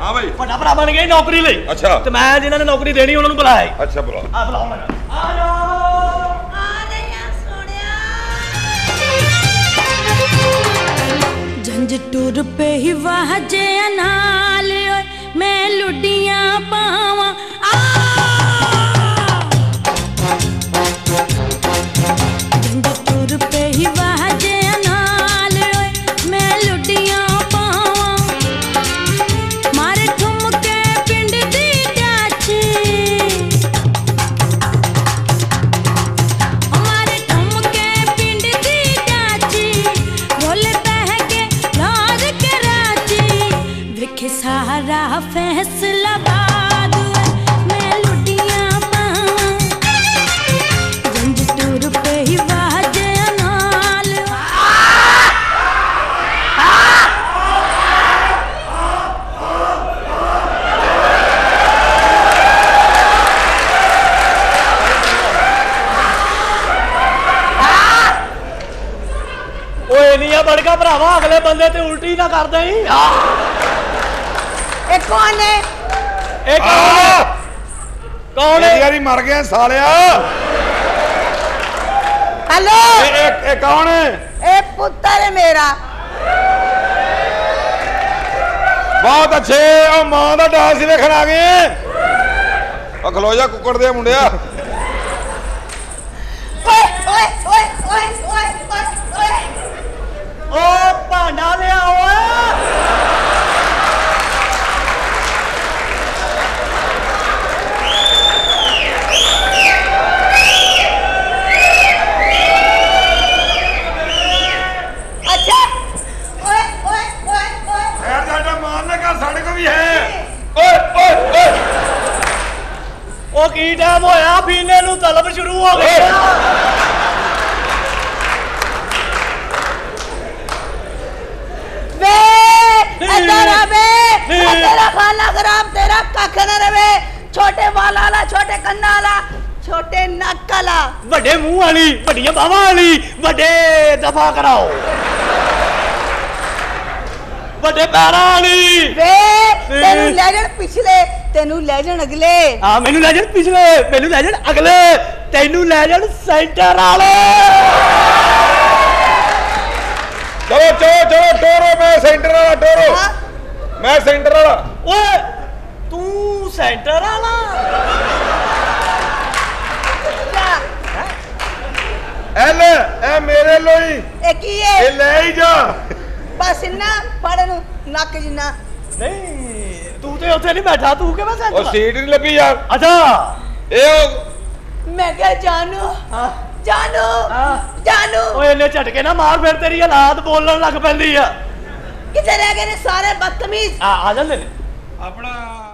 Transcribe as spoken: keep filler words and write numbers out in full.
हाँ भाई बड़ा भरा बन गए नौकरी ले। अच्छा तो मैं जिन्होंने नौकरी देनी उन्होंने बुलाया। अच्छा बुलाओ आ बुलाओ मैं आ जाओ आ रहा सोनिया झंझ टुर पे ही वाजे नाल मैं लुडियां पावा झंझ टुर पे ही वाजे नाल मैं लुडियां पावा मारे ठुमके पिंड दी चाची हमारे ठुमके पिंड दी चाची बोले बह के लाज के राजी विखे सारा फैसला बाद मैं लुडियां पावा झंझ टुर पे ही वाजे नाल ओए नहीं बड़का भरावा अगले बंदे ते उल्टी ना कर दई। ए कौन है ए कौन है कौन है यारी मर गया सालिया हेलो ए ए कौन है ए पुत्र है मेरा बहुत अच्छे ओ मां दा डांस ही देखण आ गए ओ खलो जा कुकड़ दे मुंडिया ओए ओए ओए ओए ओए ओए ओए ओ भांडा ले आओ अच्छा ओए ओए ओए ओए यार साडा मारने का साडे को भी है ओए ओए ओए ओ की टाइम होया पीने नु तलब शुरू हो गई। वे तेरा वे तेरा खाना खराब तेरा कख न रवे छोटे वाला वाला छोटे कन्ना वाला छोटे नक वाला बड़े मुंह वाली बड़िया बावा वाली बड़े दफा कराओ बड़े पैरा वाली वे तेनू ले जाण पिछले तेनू ले जाण अगले हां मेनू ले जाण पिछले मेनू ले जाण अगले तेनू ले जाण सेंटर वाले। चलो चलो चलो टोरो मैं सेंटर वाला टोरो हाँ? मैं सेंटर वाला ओए तू सेंटर वाला क्या एल ए मेरे लोई ए की ए है ले ही जा बस इन्ना फड़न नक जिन्ना नहीं तू ते उत्थे नहीं बैठा तू के बस ओ सीट नहीं लगी यार अच्छा ए ओ मैं क्या जानू हां जानू हां जानू ओए ने झटके ना मार फिर तेरी हालात बोलने लग पैंदी आ किथे रह गए ने सारे बदतमीज आ आ जांदे ने अपना